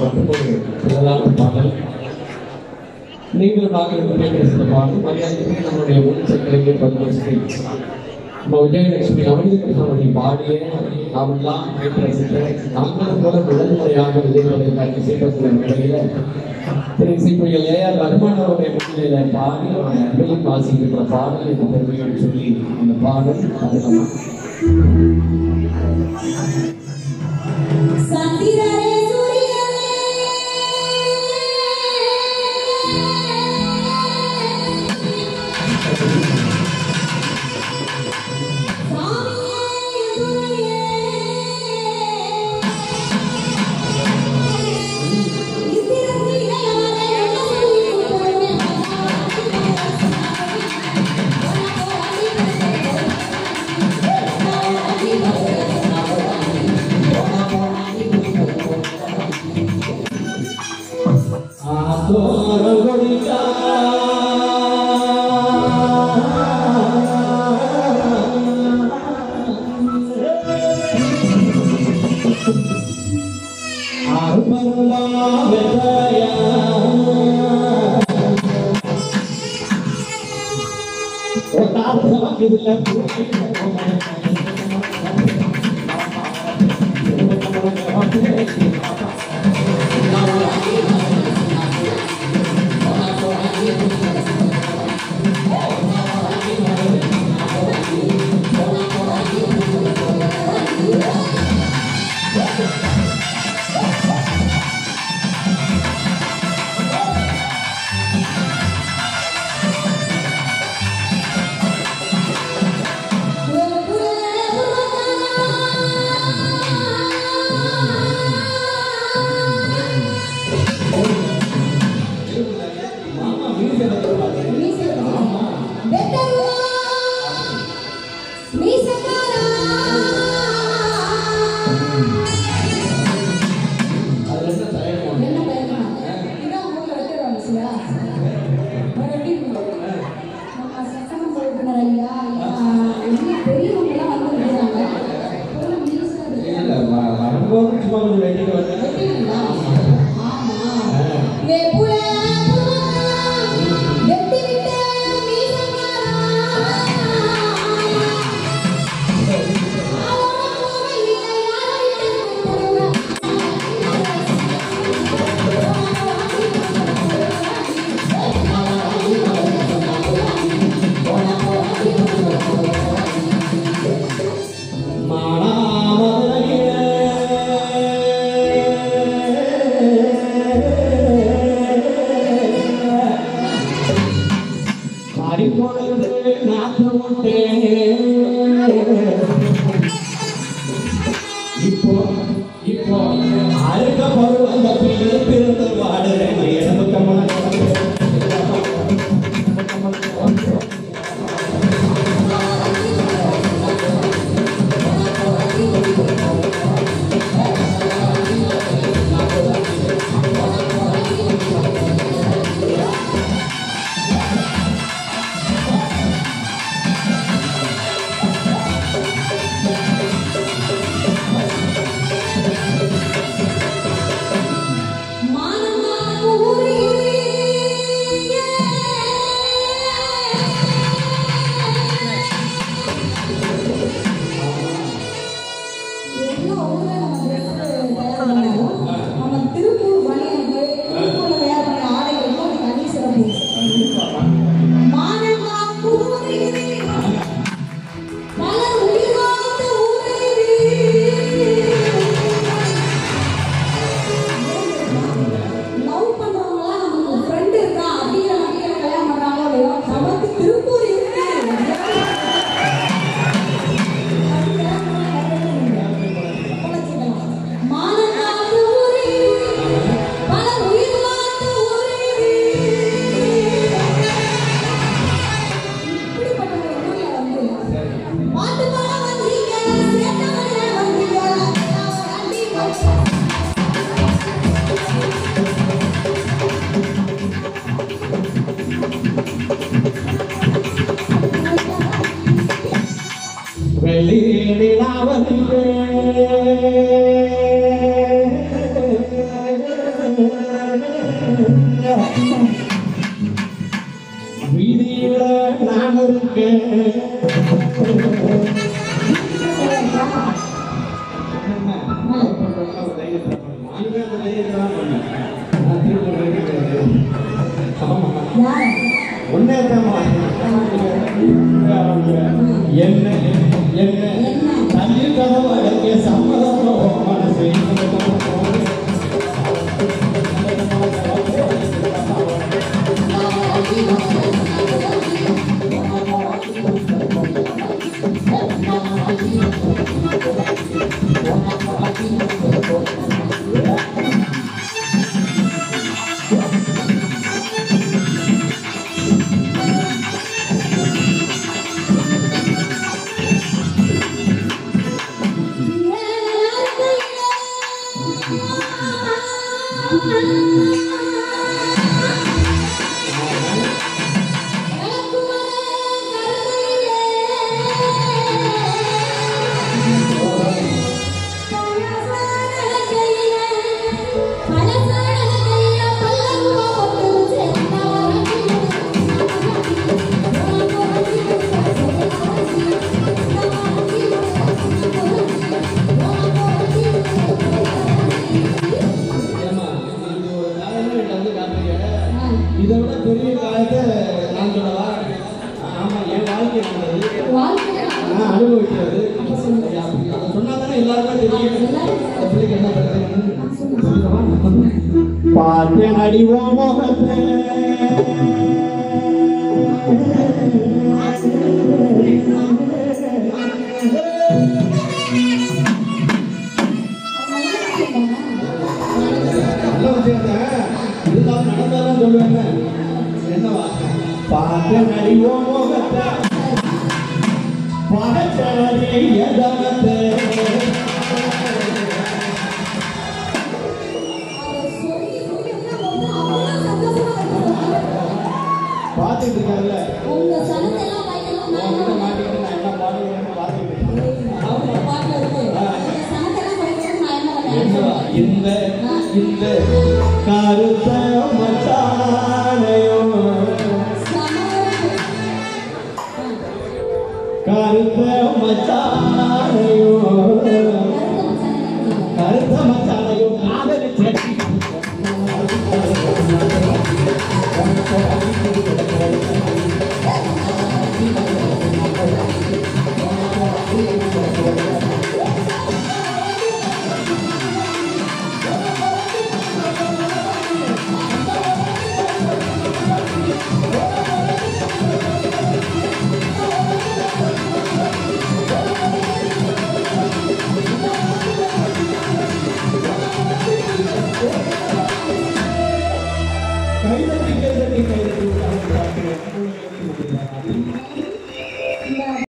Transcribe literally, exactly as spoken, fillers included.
பாடல் நீங்கள் பார்க்கிற பாடல் மரியாதைக்கு நம்முடைய முன் சக்கரைக்கு பத்மஸ்ரீ நம்ம விஜயலட்சுமி நவநீதகிருஷ்ணனுடைய பாடிய நாமெல்லாம் கேட்டு ரசித்த நாங்களும் போல முதல் முறையாக விஜயனுடைய இசைப்பத்தின நிலையில திரு இசைப்புயல் ஏஆர் ரஹ்மான் அவருடைய முன்னிலையில பாடி அவருடைய அன்பையும் வாசிக்கின்ற பாடல் இந்த பெருமையோடு சொல்லி அந்த பாடல் அதுதான் வெளியிலாவது என்ன என்ன தண்ணி கதவு சம்மதம் மனசு பாட்டு அடிவோம் முகத்தை நடந்தாலும் சொல்லுவேங்க என்னவா பாட்டு அடிவோம் முகத்தை பாடச்சவரே யதானத்தை பாத்துட்டு இருக்காங்கல்ல உங்க சனத்தை எல்லாம் வைக்கணும் நான் என்ன மாட்டிட்டு நான் என்ன பாடுறேன்னு பாத்துட்டு இருக்கேன் அவங்க பாட்டுல இருக்கு இந்த சனத்தை எல்லாம் வைக்கணும் நான் என்ன பண்ணேன் இந்த இந்த கருத்த மச்சானையோ கருத்த மச்சானையோ கருத்த மச்சானையோ காதலிச்சு கைதட்டி கைதட்டி கைதட்டி